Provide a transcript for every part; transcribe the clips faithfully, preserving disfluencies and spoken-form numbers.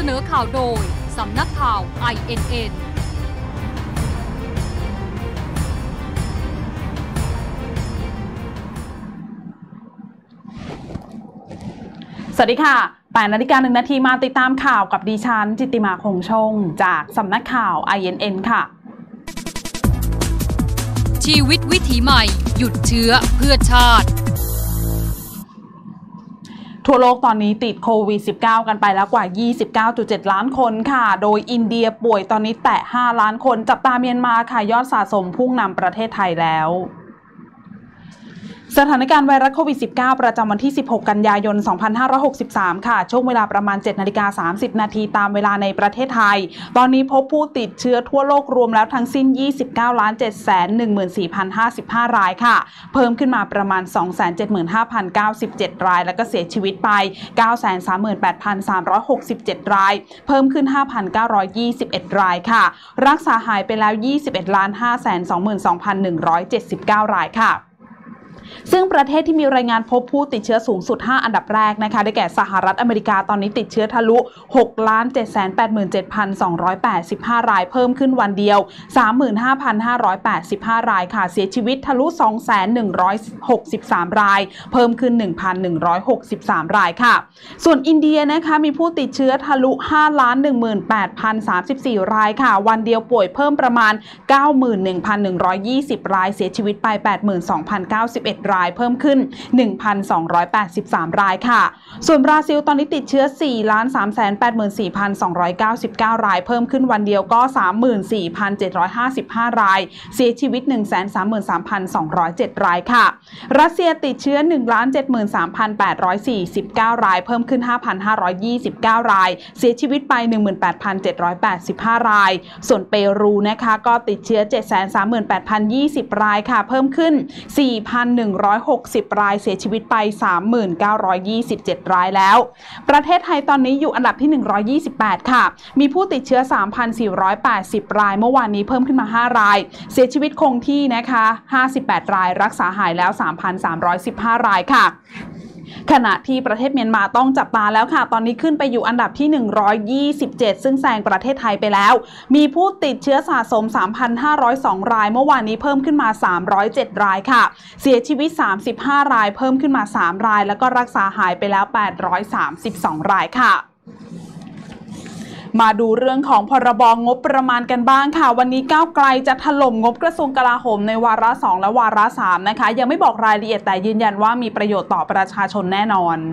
นอข่าวโดยสำนักข่าว ไอ เอ็น เอ็นสวัสดีค่ะแปดนาฬิกาหนึ่งนาทีมาติดตามข่าวกับดิฉันจิตติมาคงชงจากสำนักข่าว ไอ เอ็น เอ็น ค่ะชีวิตวิถีใหม่หยุดเชื้อเพื่อชาติทั่วโลกตอนนี้ติดโควิด สิบเก้า กันไปแล้วกว่า ยี่สิบเก้าจุดเจ็ด ล้านคนค่ะโดยอินเดียป่วยตอนนี้แตะห้าล้านคนจับตาเมียนมาค่ะยอดสะสมพุ่งนำประเทศไทยแล้วสถานการณ์ไวรัสโควิด สิบเก้า ประจำวันที่ สิบหก กันยายน สองพันห้าร้อยหกสิบสาม ค่ะช่วงเวลาประมาณ เจ็ดนาฬิกาสามสิบ นาทีตามเวลาในประเทศไทยตอนนี้พบผู้ติดเชื้อทั่วโลกรวมแล้วทั้งสิ้น ยี่สิบเก้าล้านเจ็ดแสนหนึ่งหมื่นสี่พันห้าสิบห้า รายค่ะเพิ่มขึ้นมาประมาณ สองแสนเจ็ดหมื่นห้าพันเก้าสิบเจ็ด รายแล้วก็เสียชีวิตไป เก้าแสนสามหมื่นแปดพันสามร้อยหกสิบเจ็ด รายเพิ่มขึ้น ห้าพันเก้าร้อยยี่สิบเอ็ด รายค่ะรักษาหายไปแล้ว ยี่สิบเอ็ดล้านห้าแสนสองหมื่นสองพันหนึ่งร้อยเจ็ดสิบเก้า รายค่ะซึ่งประเทศที่มีรายงานพบผู้ติดเชื้อสูงสุดห้าอันดับแรกนะคะได้แก่สหรัฐอเมริกาตอนนี้ติดเชื้อทะลุ หกล้านเจ็ดแสนแปดหมื่นเจ็ดพันสองร้อยแปดสิบห้า รายเพิ่มขึ้นวันเดียว สามหมื่นห้าพันห้าร้อยแปดสิบห้า รายค่ะเสียชีวิตทะลุ สองแสนหนึ่งร้อยหกสิบสาม รายเพิ่มขึ้น หนึ่งพันหนึ่งร้อยหกสิบสาม รายค่ะส่วนอินเดียนะคะมีผู้ติดเชื้อทะลุ ห้าล้านหนึ่งหมื่นแปดพันสามสิบสี่ รายค่ะวันเดียวป่วยเพิ่มประมาณ เก้าหมื่นหนึ่งพันหนึ่งร้อยยี่สิบ รายเสียชีวิตไป แปดหมื่นสองพันเก้าสิบเอ็ด รายเพิ่มขึ้น หนึ่งพันสองร้อยแปดสิบสาม รายค่ะส่วนบราซิลตอนนี้ติดเชื้อ สี่ล้านสามแสนแปดหมื่นสี่พันสองร้อยเก้าสิบเก้า รายเพิ่มขึ้นวันเดียวก็ สามหมื่นสี่พันเจ็ดร้อยห้าสิบห้า รายเสียชีวิต หนึ่งแสนสามหมื่นสามพันสองร้อยเจ็ด รายค่ะรัสเซียติดเชื้อ หนึ่งล้านเจ็ดหมื่นสามพันแปดร้อยสี่สิบเก้า รายเพิ่มขึ้น ห้าพันห้าร้อยยี่สิบเก้า รายเสียชีวิตไป หนึ่งหมื่นแปดพันเจ็ดร้อยแปดสิบห้า รายส่วนเปรูนะคะก็ติดเชื้อ เจ็ดแสนสามหมื่นแปดพันยี่สิบ รายค่ะเพิ่มขึ้น สี่พันหนึ่งร้อยหกสิบ รายเสียชีวิตไป สามหมื่นเก้าร้อยยี่สิบเจ็ด รายแล้วประเทศไทยตอนนี้อยู่อันดับที่หนึ่งร้อยยี่สิบแปดค่ะมีผู้ติดเชื้อ สามพันสี่ร้อยแปดสิบ รายเมื่อวานนี้เพิ่มขึ้นมาห้ารายเสียชีวิตคงที่นะคะห้าสิบแปดรายรักษาหายแล้ว สามพันสามร้อยสิบห้า รายค่ะขณะที่ประเทศเมียนมาต้องจับตาแล้วค่ะตอนนี้ขึ้นไปอยู่อันดับที่หนึ่งร้อยยี่สิบเจ็ดซึ่งแซงประเทศไทยไปแล้วมีผู้ติดเชื้อสะสม สามพันห้าร้อยสอง รายเมื่อวานนี้เพิ่มขึ้นมาสามร้อยเจ็ดรายค่ะเสียชีวิตสามสิบห้ารายเพิ่มขึ้นมาสามรายแล้วก็รักษาหายไปแล้วแปดร้อยสามสิบสองรายค่ะมาดูเรื่องของพรบงบประมาณกันบ้างค่ะวันนี้ก้าวไกลจะถล่มงบกระทรวงกลาโหมในวาระสองและวาระสามนะคะยังไม่บอกรายละเอียดแต่ยืนยันว่ามีประโยชน์ต่อประชาชนแน่นอน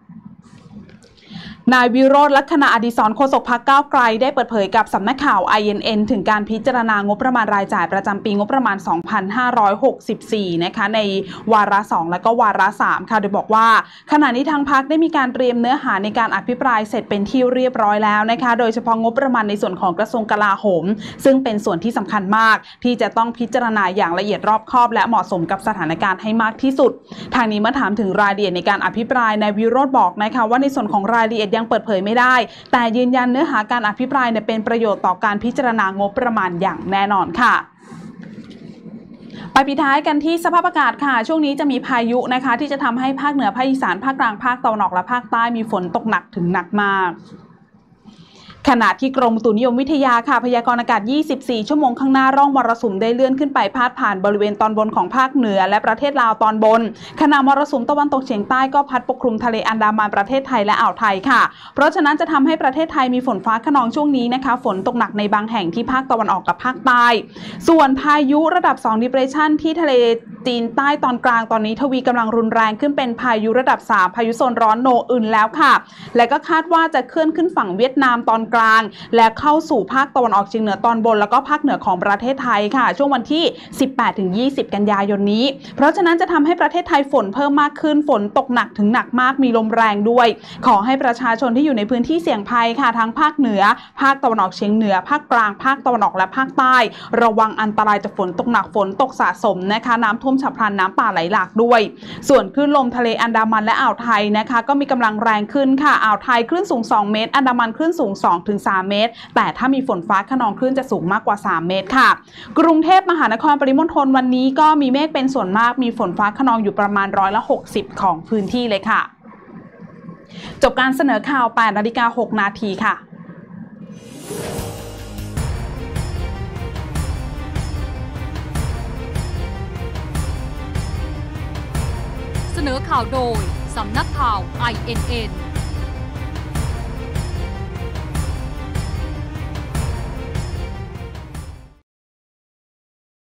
นายวิโรจน์ ลักษณะอดิศรโฆษกพรรคก้าวไกลได้เปิดเผยกับสำนักข่าว ไอ เอ็น เอ็น ถึงการพิจารณางบประมาณรายจ่ายประจำปีงบประมาณ สองพันห้าร้อยหกสิบสี่ นะคะในวาระสองและก็วาระสามค่ะโดยบอกว่าขณะนี้ทางพรรคได้มีการเตรียมเนื้อหาในการอภิปรายเสร็จเป็นที่เรียบร้อยแล้วนะคะโดยเฉพาะงบประมาณในส่วนของกระทรวงกลาโหมซึ่งเป็นส่วนที่สำคัญมากที่จะต้องพิจารณาอย่างละเอียดรอบคอบและเหมาะสมกับสถานการณ์ให้มากที่สุดทางนี้เมื่อถามถึงรายละเอียดในการอภิปรายนายวิโรจน์บอกนะคะว่าในส่วนของรายละเอียดยังเปิดเผยไม่ได้แต่ยืนยันเนื้อหาการอภิปรายเป็นประโยชน์ต่อการพิจารณางบประมาณอย่างแน่นอนค่ะไปปิดท้ายกันที่สภาพอากาศค่ะช่วงนี้จะมีพายุนะคะที่จะทำให้ภาคเหนือภาคอีสานภาคกลางภาคตะวันออกและภาคใต้มีฝนตกหนักถึงหนักมากขณะที่กรมอุตุนิยมวิทยาค่ะพยากรณ์อากาศยี่สิบสี่ชั่วโมงข้างหน้าร่องมรสุมได้เลื่อนขึ้นไปพาดผ่านบริเวณตอนบนของภาคเหนือและประเทศลาวตอนบนขณะมรสุมตะวันตกเฉียงใต้ก็พัดปกคลุมทะเลอันดามันประเทศไทยและอ่าวไทยค่ะเพราะฉะนั้นจะทำให้ประเทศไทยมีฝนฟ้าคะนองช่วงนี้นะคะฝนตกหนักในบางแห่งที่ภาคตะวันออกกับภาคใต้ส่วนพายุระดับสอง depression ที่ทะเลจีนใต้ตอนกลางตอนนี้ทวีกำลังรุนแรงขึ้นเป็นพายุระดับสามพายุโซนร้อนโนอึนแล้วค่ะและก็คาดว่าจะเคลื่อนขึ้นฝั่งเวียดนามตอนกลางและเข้าสู่ภาคตะวันออกเฉียงเหนือตอนบนแล้วก็ภาคเหนือของประเทศไทยค่ะช่วงวันที่ สิบแปดถึงยี่สิบ กันยายนนี้เพราะฉะนั้นจะทำให้ประเทศไทยฝนเพิ่มมากขึ้นฝนตกหนักถึงหนักมากมีลมแรงด้วยขอให้ประชาชนที่อยู่ในพื้นที่เสี่ยงภัยค่ะทั้งภาคเหนือภาคตะวันออกเฉียงเหนือภาคกลางภาคตะวันออกและภาคใต้ระวังอันตรายจากฝนตกหนักฝนตกสะสมนะคะน้ำท่วมฉับพลันน้ำป่าไหลหลากด้วยส่วนคลื่นลมทะเลอันดามันและอ่าวไทยนะคะก็มีกำลังแรงขึ้นค่ะอ่าวไทยคลื่นสูงสองเมตรอันดามันคลื่นสูง สองถึงสาม เมตรแต่ถ้ามีฝนฟ้าคะนองคลื่นจะสูงมากกว่าสามเมตรค่ะกรุงเทพมหานครปริมณฑลวันนี้ก็มีเมฆเป็นส่วนมากมีฝนฟ้าคะนองอยู่ประมาณร้อยละหกสิบของพื้นที่เลยค่ะจบการเสนอข่าวแปดนาฬิกาหกนาทีค่ะเสนอข่าวโดยสำนักข่าว ไอ เอ็น เอ็น